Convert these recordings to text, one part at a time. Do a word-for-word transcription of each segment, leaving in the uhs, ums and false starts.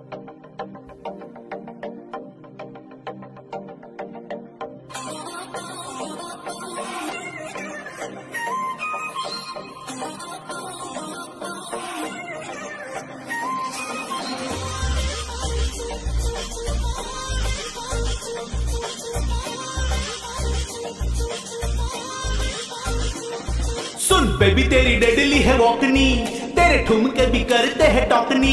सुन baby तेरी deadly है वॉकनी, तेरे ठुमके भी करते हैं टॉकनी।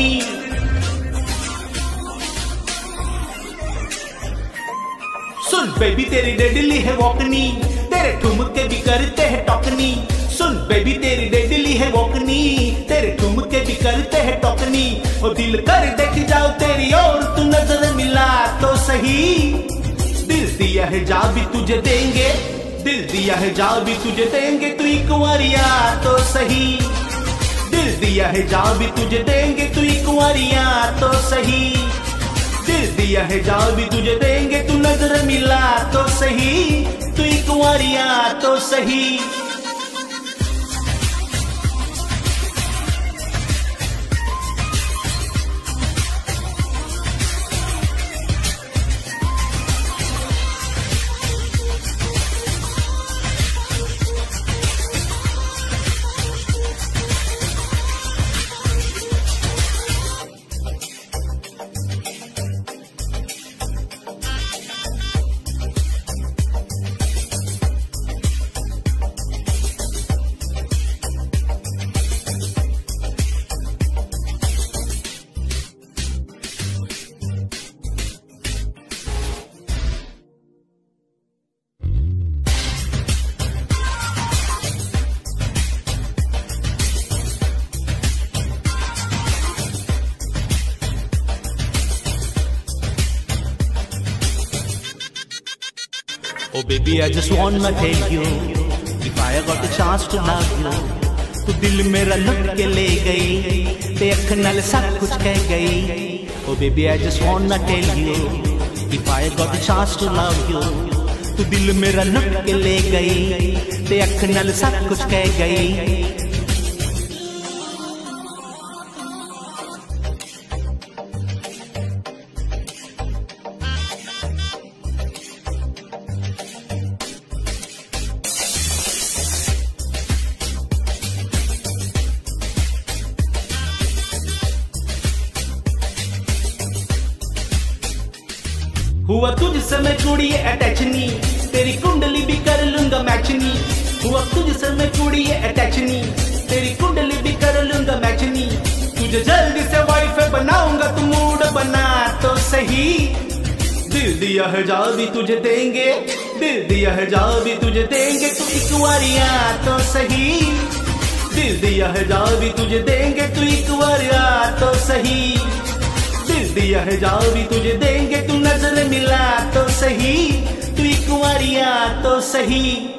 सुन बेबी तेरी डेडली है वॉकनी, तेरे ठुमके भी करते हैं टॉकनी। सुन बेबी तेरी डेडली है वॉकनी, तेरे ठुमके भी करते हैं टॉकनी। ओ दिल कर देख जाओ तेरी और तू नजर मिला तो सही। दिल दिया है जा भी तुझे देंगे, दिल दिया है जा भी तुझे देंगे, तू एक कुंवारिया तो सही। दिल दिया है जा भी तुझे देंगे, तू एक कुंवारिया तो सही। दिल दिया है जा भी तुझे देंगे, तू नजर मिला तो सही। तू एक कुंवारिया तो सही। Oh baby, I just wanna tell you, if I got a chance to love you, तू दिल मेरा लुट के ले गई, ते अख नाल सब कुछ कह गई। Oh baby, I just wanna tell you, if I got a chance to love you, तू दिल मेरा लुट के ले गई, ते अख नाल सब कुछ कह गई। हुआ तुझसे मैं कुड़ी अटैच नी, तेरी कुंडली भी कर लूंगा मैच नी। हुआ तुझसे मैं कुड़ी अटैच नी, तेरी कुंडली भी कर लूंगा मैच नी। तुझे जल्दी से वाइफ बनाऊंगा, तू मूड बना तो सही। दिल दिया है जा भी तुझे देंगे, दिल दिया है जा भी तुझे देंगे, तू एक कुंवारिया तो सही। दिल दिया है जा भी तुझे देंगे, तू एक कुंवारिया तो सही। दिल दिया है जा भी तुझे देंगे, तू नजर मिला तो सही। तू एक कुंवारिया तो सही।